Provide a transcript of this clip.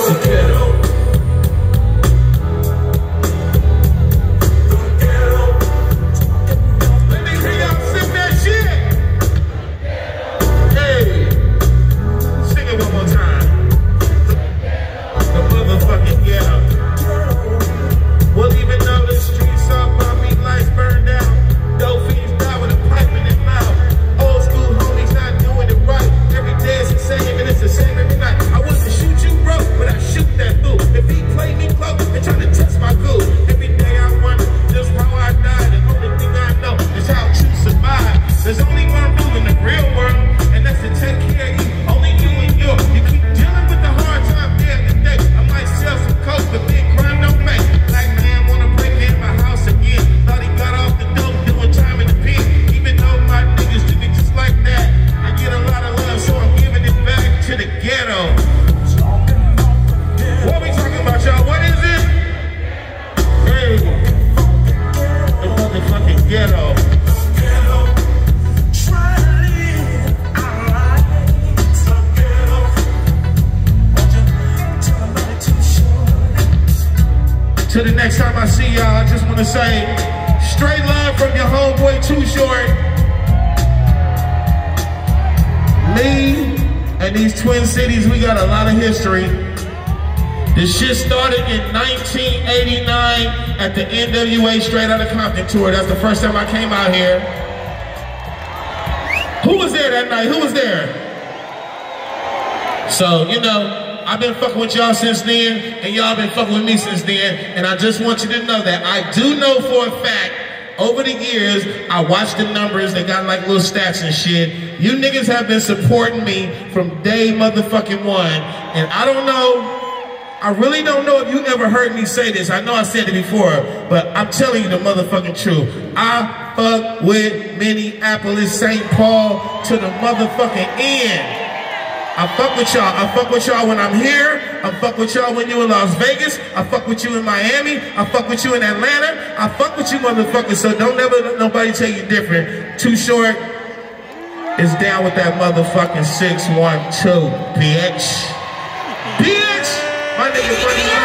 Till the next time I see y'all, I just want to say, straight love from your homeboy Too Short. Lee and these Twin Cities, we got a lot of history. This shit started in 1989 at the NWA Straight Outta Compton tour. That's the first time I came out here. Who was there that night? Who was there? So, you know, I've been fucking with y'all since then, and y'all been fucking with me since then, and I just want you to know that I do know for a fact, over the years, I watched the numbers, they got like little stats and shit. You niggas have been supporting me from day motherfucking one, and I don't know, I really don't know if you ever heard me say this. I know I said it before, but I'm telling you the motherfucking truth. I fuck with Minneapolis, St. Paul to the motherfucking end. I fuck with y'all. I fuck with y'all when I'm here. I fuck with y'all when you in Las Vegas. I fuck with you in Miami. I fuck with you in Atlanta. I fuck with you motherfuckers, so don't ever let nobody tell you different. Too Short is down with that motherfucking 612, bitch. Bitch! My nigga Money